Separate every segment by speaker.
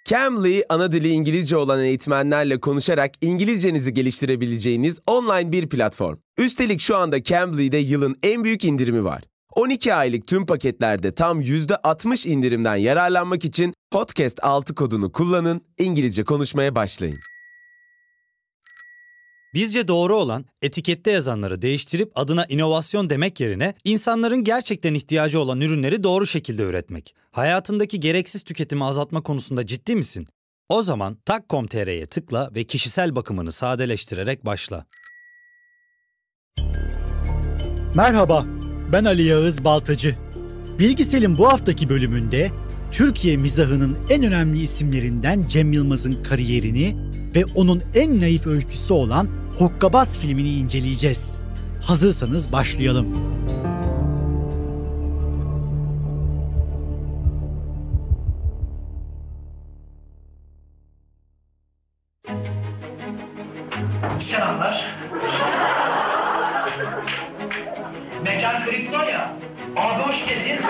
Speaker 1: Cambly, ana dili İngilizce olan eğitmenlerle konuşarak İngilizcenizi geliştirebileceğiniz online bir platform. Üstelik şu anda Cambly'de yılın en büyük indirimi var. 12 aylık tüm paketlerde tam %60 indirimden yararlanmak için Podcast 6 kodunu kullanın, İngilizce konuşmaya başlayın.
Speaker 2: Bizce doğru olan etikette yazanları değiştirip adına inovasyon demek yerine insanların gerçekten ihtiyacı olan ürünleri doğru şekilde üretmek. Hayatındaki gereksiz tüketimi azaltma konusunda ciddi misin? O zaman tak.com.tr'ye tıkla ve kişisel bakımını sadeleştirerek başla.
Speaker 3: Merhaba, ben Ali Yağız Baltacı. Bilgisel'in bu haftaki bölümünde Türkiye mizahının en önemli isimlerinden Cem Yılmaz'ın kariyerini ve onun en naif öyküsü olan Hokkabaz filmini inceleyeceğiz. Hazırsanız başlayalım.
Speaker 4: Selamlar. Mekan kripto ya. Abi hoş geldin.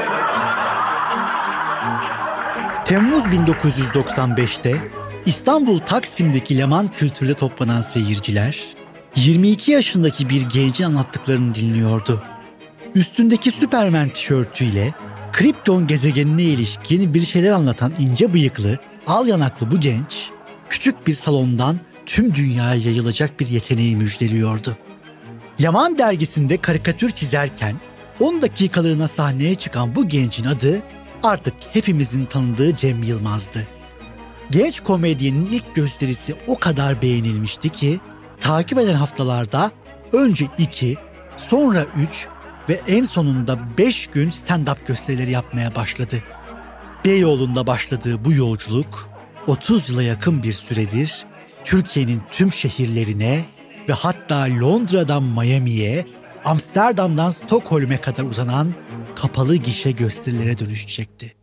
Speaker 3: Temmuz 1995'te İstanbul Taksim'deki Leman Kültür'de toplanan seyirciler 22 yaşındaki bir gencin anlattıklarını dinliyordu. Üstündeki Superman tişörtüyle Krypton gezegenine ilişkin bir şeyler anlatan ince bıyıklı, al yanaklı bu genç, küçük bir salondan tüm dünyaya yayılacak bir yeteneği müjdeliyordu. Leman dergisinde karikatür çizerken 10 dakikalığına sahneye çıkan bu gencin adı artık hepimizin tanıdığı Cem Yılmaz'dı. Genç komedyenin ilk gösterisi o kadar beğenilmişti ki takip eden haftalarda önce 2, sonra 3 ve en sonunda 5 gün stand-up gösterileri yapmaya başladı. Beyoğlu'nda başladığı bu yolculuk 30 yıla yakın bir süredir Türkiye'nin tüm şehirlerine ve hatta Londra'dan Miami'ye, Amsterdam'dan Stockholm'e kadar uzanan kapalı gişe gösterilere dönüşecekti.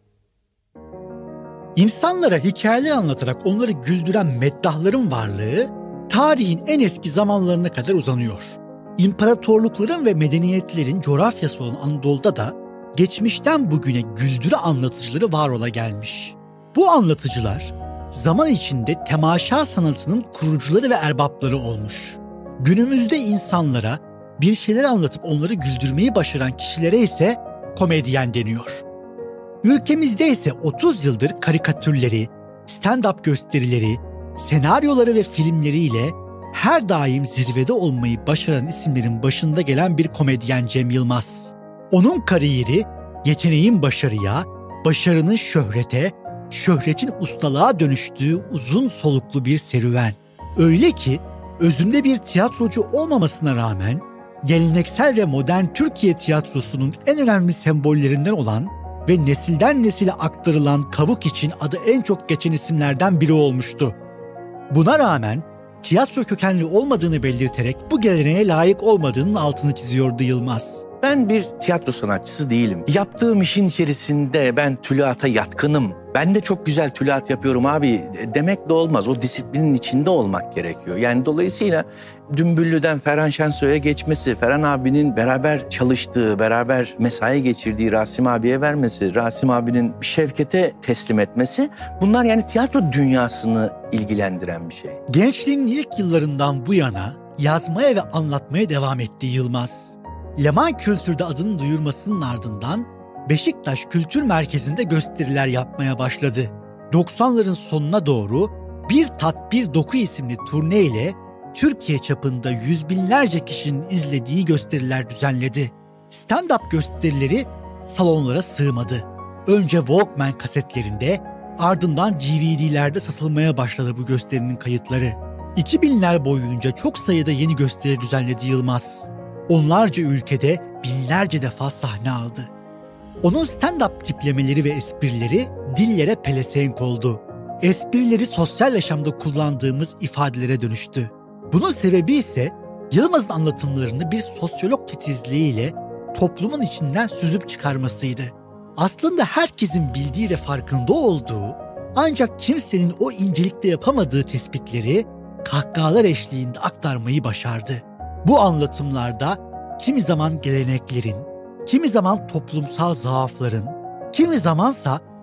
Speaker 3: İnsanlara hikayeler anlatarak onları güldüren meddahların varlığı tarihin en eski zamanlarına kadar uzanıyor. İmparatorlukların ve medeniyetlerin coğrafyası olan Anadolu'da da geçmişten bugüne güldürü anlatıcıları var ola gelmiş. Bu anlatıcılar zaman içinde temaşa sanatının kurucuları ve erbapları olmuş. Günümüzde insanlara bir şeyler anlatıp onları güldürmeyi başaran kişilere ise komedyen deniyor. Ülkemizde ise 30 yıldır karikatürleri, stand-up gösterileri, senaryoları ve filmleriyle her daim zirvede olmayı başaran isimlerin başında gelen bir komedyen Cem Yılmaz. Onun kariyeri yeteneğin başarıya, başarının şöhrete, şöhretin ustalığa dönüştüğü uzun soluklu bir serüven. Öyle ki özünde bir tiyatrocu olmamasına rağmen geleneksel ve modern Türkiye tiyatrosunun en önemli sembollerinden olan ve nesilden nesile aktarılan Kavuk için adı en çok geçen isimlerden biri olmuştu. Buna rağmen tiyatro kökenli olmadığını belirterek bu geleneğe layık olmadığının altını çiziyordu Yılmaz.
Speaker 5: Ben bir tiyatro sanatçısı değilim. Yaptığım işin içerisinde ben tülata yatkınım. Ben de çok güzel tülat yapıyorum abi demek de olmaz. O disiplinin içinde olmak gerekiyor. Yani dolayısıyla Dümbüllü'den Ferhan Şensoy'a geçmesi, Ferhan abinin beraber çalıştığı, beraber mesai geçirdiği Rasim abiye vermesi, Rasim abinin Şevket'e teslim etmesi, bunlar yani tiyatro dünyasını ilgilendiren bir şey.
Speaker 3: Gençliğinin ilk yıllarından bu yana yazmaya ve anlatmaya devam etti Yılmaz. Leman Kültür'de adının duyurmasının ardından Beşiktaş Kültür Merkezi'nde gösteriler yapmaya başladı. 90'ların sonuna doğru Bir Tat Bir Doku isimli turne ile Türkiye çapında yüz binlerce kişinin izlediği gösteriler düzenledi. Stand-up gösterileri salonlara sığmadı. Önce Walkman kasetlerinde, ardından DVD'lerde satılmaya başladı bu gösterinin kayıtları. 2000'ler boyunca çok sayıda yeni gösteri düzenledi Yılmaz. Onlarca ülkede binlerce defa sahne aldı. Onun stand-up tiplemeleri ve esprileri dillere pelesenk oldu. Esprileri sosyal yaşamda kullandığımız ifadelere dönüştü. Bunun sebebi ise Yılmaz'ın anlatımlarını bir sosyolog titizliğiyle toplumun içinden süzüp çıkarmasıydı. Aslında herkesin bildiği ve farkında olduğu, ancak kimsenin o incelikte yapamadığı tespitleri kahkahalar eşliğinde aktarmayı başardı. Bu anlatımlarda kimi zaman geleneklerin, kimi zaman toplumsal zaafların, kimi zamansa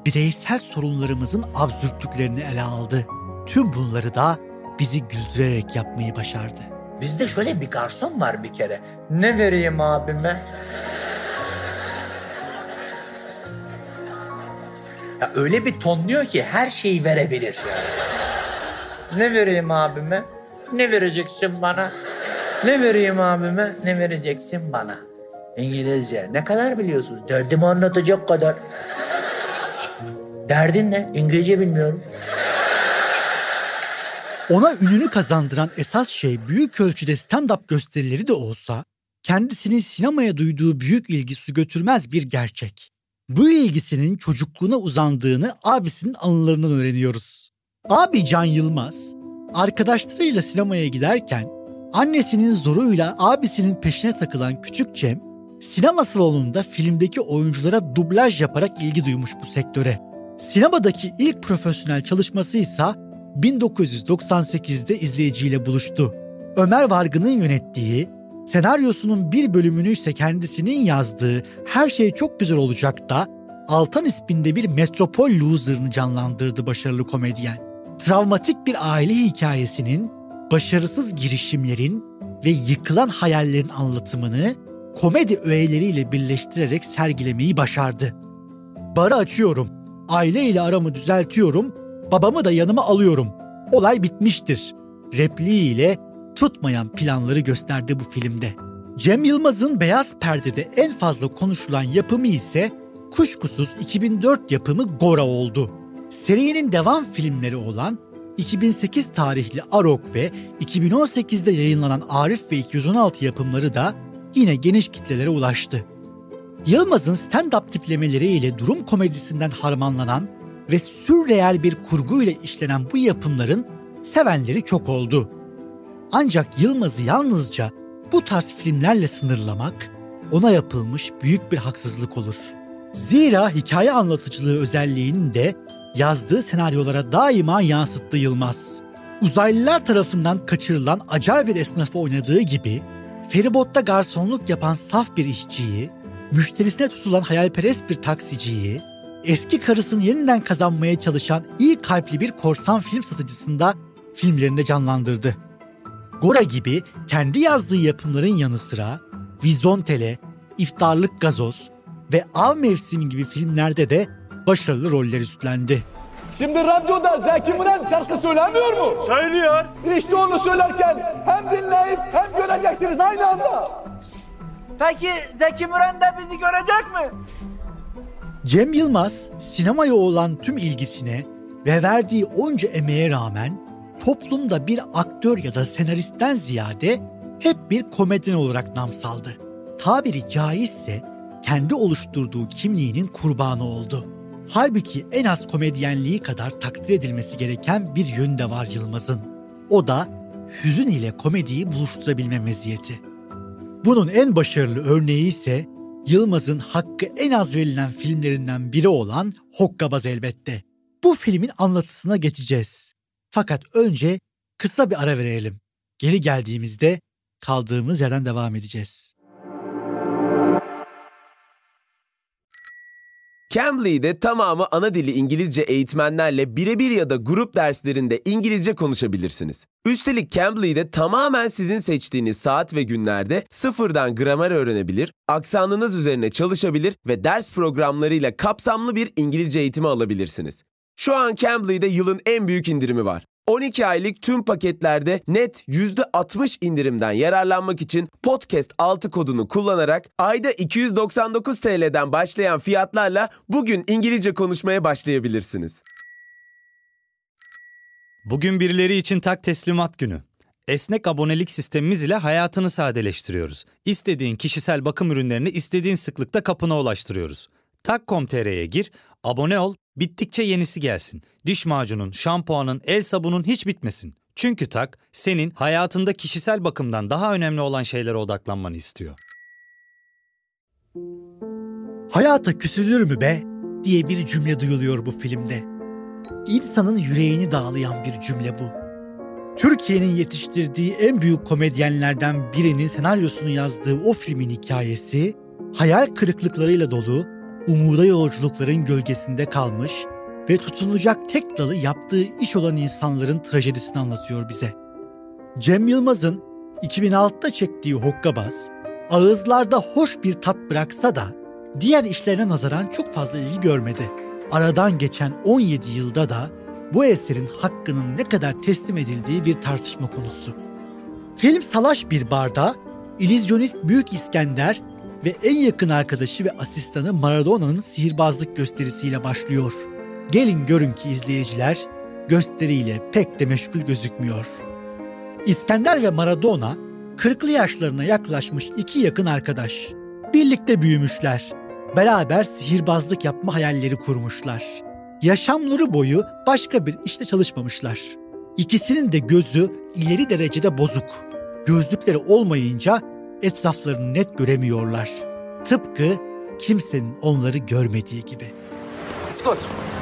Speaker 3: bireysel sorunlarımızın absürtlüklerini ele aldı. Tüm bunları da bizi güldürerek yapmayı başardı.
Speaker 6: Bizde şöyle bir garson var bir kere. Ne vereyim abime? Ya öyle bir tonluyor ki her şeyi verebilir. Ne vereyim abime? Ne vereceksin bana? Ne vereyim abime? Ne vereceksin bana? İngilizce. Ne kadar biliyorsunuz? Derdimi anlatacak kadar. Derdin ne? İngilizce bilmiyorum.
Speaker 3: Ona ününü kazandıran esas şey büyük ölçüde stand-up gösterileri de olsa, kendisinin sinemaya duyduğu büyük ilgi su götürmez bir gerçek. Bu ilgisinin çocukluğuna uzandığını abisinin anılarından öğreniyoruz. Abi Can Yılmaz, arkadaşlarıyla sinemaya giderken annesinin zoruyla abisinin peşine takılan küçük Cem, sinema salonunda filmdeki oyunculara dublaj yaparak ilgi duymuş bu sektöre. Sinemadaki ilk profesyonel çalışması ise 1998'de izleyiciyle buluştu. Ömer Vargın'ın yönettiği, senaryosunun bir bölümünü ise kendisinin yazdığı Her Şey Çok Güzel Olacak da Altan isminde bir metropol loser'ını canlandırdı başarılı komedyen. Travmatik bir aile hikayesinin, başarısız girişimlerin ve yıkılan hayallerin anlatımını komedi öğeleriyle birleştirerek sergilemeyi başardı. Barı açıyorum, aileyle aramı düzeltiyorum, babamı da yanıma alıyorum. Olay bitmiştir. Repliğiyle tutmayan planları gösterdi bu filmde. Cem Yılmaz'ın beyaz perdede en fazla konuşulan yapımı ise kuşkusuz 2004 yapımı Gora oldu. Serinin devam filmleri olan 2008 tarihli Arok ve 2018'de yayınlanan Arif ve 216 yapımları da yine geniş kitlelere ulaştı. Yılmaz'ın stand-up tiplemeleriyle durum komedisinden harmanlanan ve sürreel bir kurguyla işlenen bu yapımların sevenleri çok oldu. Ancak Yılmaz'ı yalnızca bu tarz filmlerle sınırlamak ona yapılmış büyük bir haksızlık olur. Zira hikaye anlatıcılığı özelliğini de yazdığı senaryolara daima yansıttı Yılmaz. Uzaylılar tarafından kaçırılan acayip bir esnafı oynadığı gibi feribotta garsonluk yapan saf bir işçiyi, müşterisine tutulan hayalperest bir taksiciyi, eski karısını yeniden kazanmaya çalışan iyi kalpli bir korsan film satıcısında filmlerinde canlandırdı. Gora gibi kendi yazdığı yapımların yanı sıra Vizontele, İftarlık Gazoz ve Av Mevsimi gibi filmlerde de başarılı roller üstlendi.
Speaker 7: Şimdi radyoda Zeki Müren şarkı söylemiyor mu?
Speaker 8: Söylüyor.
Speaker 7: İşte onu söylerken hem dinleyip hem göreceksiniz aynı anda.
Speaker 6: Peki Zeki Müren de bizi görecek mi?
Speaker 3: Cem Yılmaz sinemaya olan tüm ilgisine ve verdiği onca emeğe rağmen toplumda bir aktör ya da senaristten ziyade hep bir komedyen olarak nam saldı. Tabiri caizse kendi oluşturduğu kimliğinin kurbanı oldu. Halbuki en az komedyenliği kadar takdir edilmesi gereken bir yönü de var Yılmaz'ın. O da hüzün ile komediyi buluşturabilme meziyeti. Bunun en başarılı örneği ise Yılmaz'ın hakkı en az verilen filmlerinden biri olan Hokkabaz elbette. Bu filmin anlatısına geçeceğiz. Fakat önce kısa bir ara verelim. Geri geldiğimizde kaldığımız yerden devam edeceğiz.
Speaker 1: Cambly'de tamamı ana dili İngilizce eğitmenlerle birebir ya da grup derslerinde İngilizce konuşabilirsiniz. Üstelik Cambly'de tamamen sizin seçtiğiniz saat ve günlerde sıfırdan gramer öğrenebilir, aksanınız üzerine çalışabilir ve ders programlarıyla kapsamlı bir İngilizce eğitimi alabilirsiniz. Şu an Cambly'de yılın en büyük indirimi var. 12 aylık tüm paketlerde net %60 indirimden yararlanmak için podcast 6 kodunu kullanarak ayda 299 TL'den başlayan fiyatlarla bugün İngilizce konuşmaya başlayabilirsiniz.
Speaker 2: Bugün birileri için tak teslimat günü. Esnek abonelik sistemimiz ile hayatını sadeleştiriyoruz. İstediğin kişisel bakım ürünlerini istediğin sıklıkta kapına ulaştırıyoruz. Tak.com.tr'ye gir, abone ol, bittikçe yenisi gelsin. Diş macunun, şampuanın, el sabunun hiç bitmesin. Çünkü Tak, senin hayatında kişisel bakımdan daha önemli olan şeylere odaklanmanı istiyor.
Speaker 3: Hayata küsülür mü be diye bir cümle duyuluyor bu filmde. İnsanın yüreğini dağlayan bir cümle bu. Türkiye'nin yetiştirdiği en büyük komedyenlerden birinin senaryosunu yazdığı o filmin hikayesi, hayal kırıklıklarıyla dolu umuda yolculukların gölgesinde kalmış ve tutunacak tek dalı yaptığı iş olan insanların trajedisini anlatıyor bize. Cem Yılmaz'ın 2006'da çektiği Hokkabaz, ağızlarda hoş bir tat bıraksa da diğer işlerine nazaran çok fazla ilgi görmedi. Aradan geçen 17 yılda da bu eserin hakkının ne kadar teslim edildiği bir tartışma konusu. Film salaş bir barda illüzyonist Büyük İskender ve en yakın arkadaşı ve asistanı Maradona'nın sihirbazlık gösterisiyle başlıyor. Gelin görün ki izleyiciler gösteriyle pek de meşgul gözükmüyor. İskender ve Maradona 40'lı yaşlarına yaklaşmış iki yakın arkadaş. Birlikte büyümüşler. Beraber sihirbazlık yapma hayalleri kurmuşlar. Yaşamları boyu başka bir işte çalışmamışlar. İkisinin de gözü ileri derecede bozuk. Gözlükleri olmayınca etraflarını net göremiyorlar. Tıpkı kimsenin onları görmediği gibi.
Speaker 8: Scott,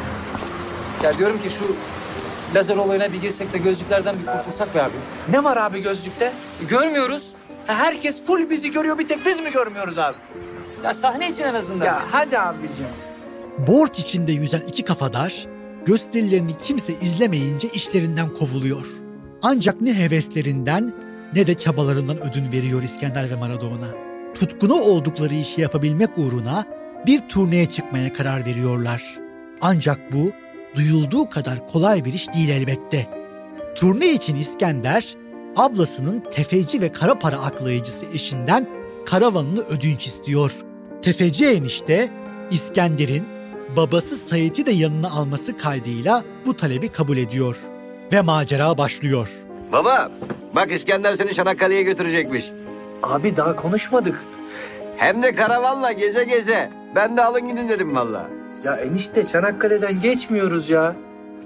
Speaker 8: ya diyorum ki şu lazer olayına bir girsek de gözlüklerden bir kurtulsak be abi.
Speaker 6: Ne var abi gözlükte?
Speaker 8: Görmüyoruz.
Speaker 6: Herkes full bizi görüyor, bir tek biz mi görmüyoruz abi?
Speaker 8: Ya sahne için en azından.
Speaker 6: Ya hadi abicim.
Speaker 3: Borç içinde yüzen iki kafadar gösterilerini kimse izlemeyince işlerinden kovuluyor. Ancak ne heveslerinden ne de çabalarından ödün veriyor İskender ve Maradona. Tutkunu oldukları işi yapabilmek uğruna bir turneye çıkmaya karar veriyorlar. Ancak bu duyulduğu kadar kolay bir iş değil elbette. Turne için İskender, ablasının tefeci ve kara para aklayıcısı eşinden karavanını ödünç istiyor. Tefeci enişte İskender'in babası Sait'i de yanına alması kaydıyla bu talebi kabul ediyor. Ve macera başlıyor.
Speaker 9: Baba, bak İskender seni Çanakkale'ye götürecekmiş.
Speaker 6: Abi daha konuşmadık.
Speaker 9: Hem de karavanla geze geze. Ben de alın gidin dedim valla.
Speaker 6: Ya enişte Çanakkale'den geçmiyoruz ya.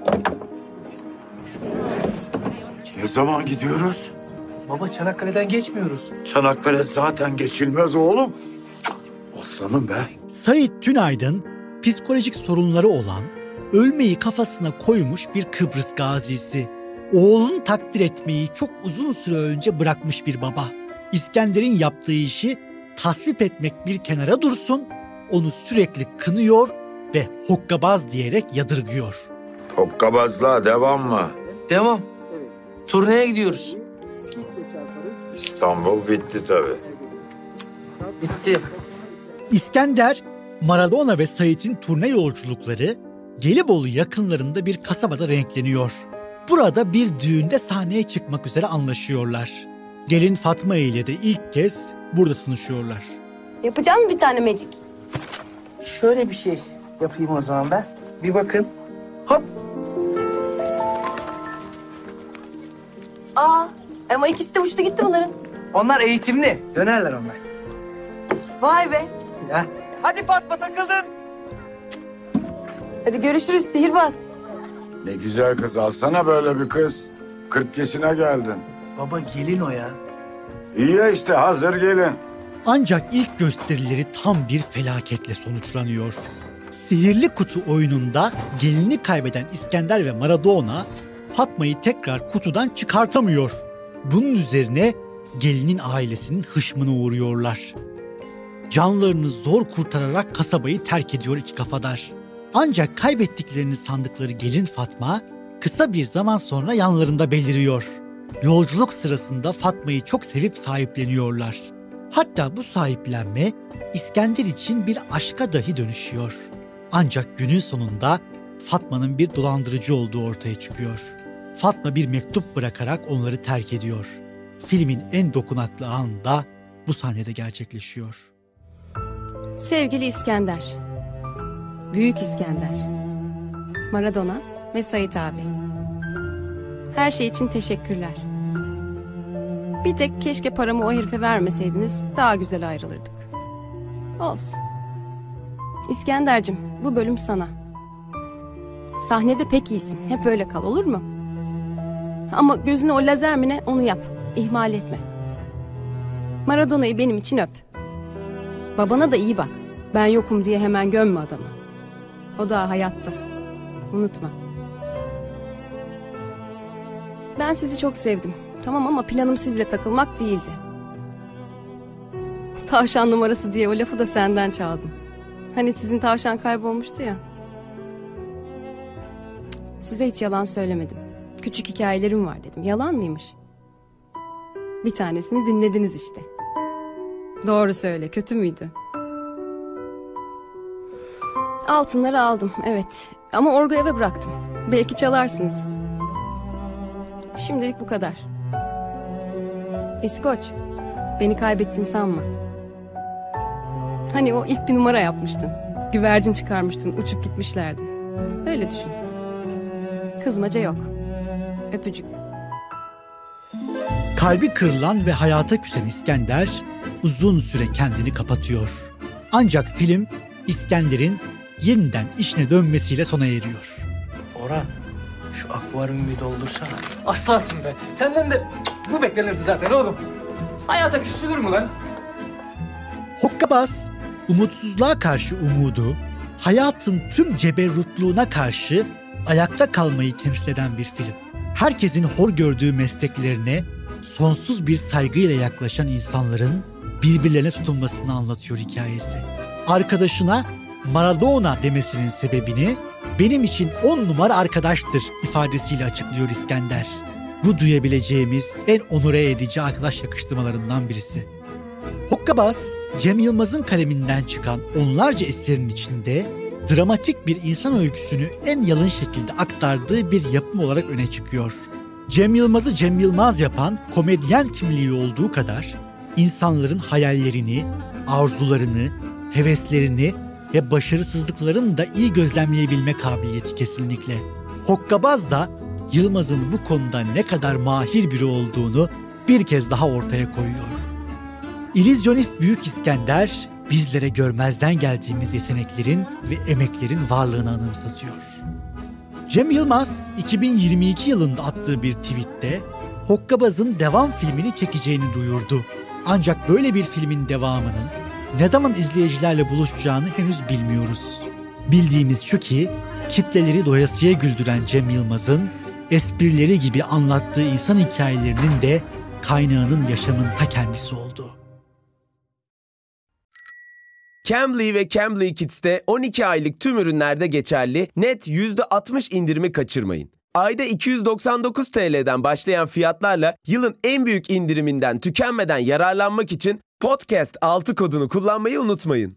Speaker 10: Ne zaman gidiyoruz?
Speaker 6: Baba Çanakkale'den geçmiyoruz.
Speaker 10: Çanakkale zaten geçilmez oğlum. Aslanım be.
Speaker 3: Sait Tünaydın, psikolojik sorunları olan, ölmeyi kafasına koymuş bir Kıbrıs gazisi. Oğlunu takdir etmeyi çok uzun süre önce bırakmış bir baba. İskender'in yaptığı işi tasvip etmek bir kenara dursun, onu sürekli kınıyor ve hokkabaz diyerek yadırgıyor.
Speaker 10: Hokkabazlığa devam mı?
Speaker 6: Devam. Turneye gidiyoruz.
Speaker 10: İstanbul bitti tabii.
Speaker 6: Bitti.
Speaker 3: İskender, Maradona ve Sait'in turne yolculukları Gelibolu yakınlarında bir kasabada renkleniyor. Burada bir düğünde sahneye çıkmak üzere anlaşıyorlar. Gelin Fatma ile de ilk kez burada tanışıyorlar.
Speaker 11: Yapacağım mı bir tane magic?
Speaker 6: Şöyle bir şey yapayım o zaman ben. Bir bakın. Hop.
Speaker 11: Ama ikisi de uçtu gitti bunların.
Speaker 6: Onlar eğitimli. Dönerler onlar.
Speaker 11: Vay be.
Speaker 6: Ya. Hadi Fatma takıldın.
Speaker 11: Hadi görüşürüz sihirbaz.
Speaker 10: Ne güzel kız, alsana böyle bir kız. 40 yaşına geldin.
Speaker 6: Baba gelin o ya.
Speaker 10: İyi ya işte, hazır gelin.
Speaker 3: Ancak ilk gösterileri tam bir felaketle sonuçlanıyor. Sihirli Kutu oyununda gelini kaybeden İskender ve Maradona Fatma'yı tekrar kutudan çıkartamıyor. Bunun üzerine gelinin ailesinin hışmına uğruyorlar. Canlarını zor kurtararak kasabayı terk ediyor iki kafadar. Ancak kaybettiklerini sandıkları gelin Fatma kısa bir zaman sonra yanlarında beliriyor. Yolculuk sırasında Fatma'yı çok sevip sahipleniyorlar. Hatta bu sahiplenme İskender için bir aşka dahi dönüşüyor. Ancak günün sonunda Fatma'nın bir dolandırıcı olduğu ortaya çıkıyor. Fatma bir mektup bırakarak onları terk ediyor. Filmin en dokunaklı anı da bu sahnede gerçekleşiyor.
Speaker 12: Sevgili İskender, Büyük İskender, Maradona ve Sait abi. Her şey için teşekkürler. Bir tek keşke paramı o herife vermeseydiniz daha güzel ayrılırdık. Olsun. İskender'cim bu bölüm sana. Sahnede pek iyisin. Hep öyle kal olur mu? Ama gözüne o lazer mi ne onu yap. İhmal etme. Maradona'yı benim için öp. Babana da iyi bak. Ben yokum diye hemen gömme adamı. O daha hayatta. Unutma. Ben sizi çok sevdim. Tamam ama planım sizle takılmak değildi. Tavşan numarası diye o lafı da senden çaldım. Hani sizin tavşan kaybolmuştu ya. Size hiç yalan söylemedim. Küçük hikayelerim var dedim. Yalan mıymış? Bir tanesini dinlediniz işte. Doğru söyle, kötü müydü? Altınları aldım, evet. Ama orgu eve bıraktım. Belki çalarsınız. Şimdilik bu kadar. İskoç, beni kaybettin sanma. Hani o ilk bir numara yapmıştın. Güvercin çıkarmıştın, uçup gitmişlerdi. Öyle düşün. Kızmaca yok. Öpücük.
Speaker 3: Kalbi kırılan ve hayata küsen İskender uzun süre kendini kapatıyor. Ancak film İskender'in yeniden işine dönmesiyle sona eriyor.
Speaker 6: Orhan, şu akvaryumu bir doldursana.
Speaker 8: Aslansın be. Senden de bu beklenirdi zaten oğlum. Hayata küsülür mü lan?
Speaker 3: Hokkabaz, umutsuzluğa karşı umudu, hayatın tüm ceberrutluğuna karşı ayakta kalmayı temsil eden bir film. Herkesin hor gördüğü mesleklerine sonsuz bir saygıyla yaklaşan insanların birbirlerine tutunmasını anlatıyor hikayesi. Arkadaşına Maradona demesinin sebebini benim için 10 numara arkadaştır ifadesiyle açıklıyor İskender. Bu duyabileceğimiz en onure edici arkadaş yakıştırmalarından birisi. Hokkabaz, Cem Yılmaz'ın kaleminden çıkan onlarca eserin içinde dramatik bir insan öyküsünü en yalın şekilde aktardığı bir yapım olarak öne çıkıyor. Cem Yılmaz'ı Cem Yılmaz yapan komedyen kimliği olduğu kadar insanların hayallerini, arzularını, heveslerini ve başarısızlıklarını da iyi gözlemleyebilme kabiliyeti kesinlikle. Hokkabaz da Yılmaz'ın bu konuda ne kadar mahir biri olduğunu bir kez daha ortaya koyuyor. İllüzyonist Büyük İskender bizlere görmezden geldiğimiz yeteneklerin ve emeklerin varlığını anımsatıyor. Cem Yılmaz 2022 yılında attığı bir tweette Hokkabaz'ın devam filmini çekeceğini duyurdu. Ancak böyle bir filmin devamının ne zaman izleyicilerle buluşacağını henüz bilmiyoruz. Bildiğimiz şu ki kitleleri doyasıya güldüren Cem Yılmaz'ın esprileri gibi anlattığı insan hikayelerinin de kaynağının yaşamın ta kendisi oldu.
Speaker 1: Cambly ve Cambly Kids'te 12 aylık tüm ürünlerde geçerli net %60 indirimi kaçırmayın. Ayda 299 TL'den başlayan fiyatlarla yılın en büyük indiriminden tükenmeden yararlanmak için Podcast 6 kodunu kullanmayı unutmayın.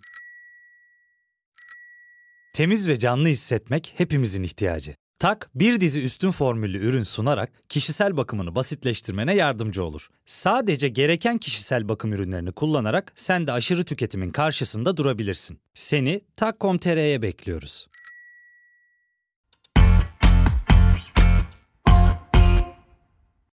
Speaker 2: Temiz ve canlı hissetmek hepimizin ihtiyacı. Tak, bir dizi üstün formüllü ürün sunarak kişisel bakımını basitleştirmene yardımcı olur. Sadece gereken kişisel bakım ürünlerini kullanarak sen de aşırı tüketimin karşısında durabilirsin. Seni tak.com.tr'ye bekliyoruz.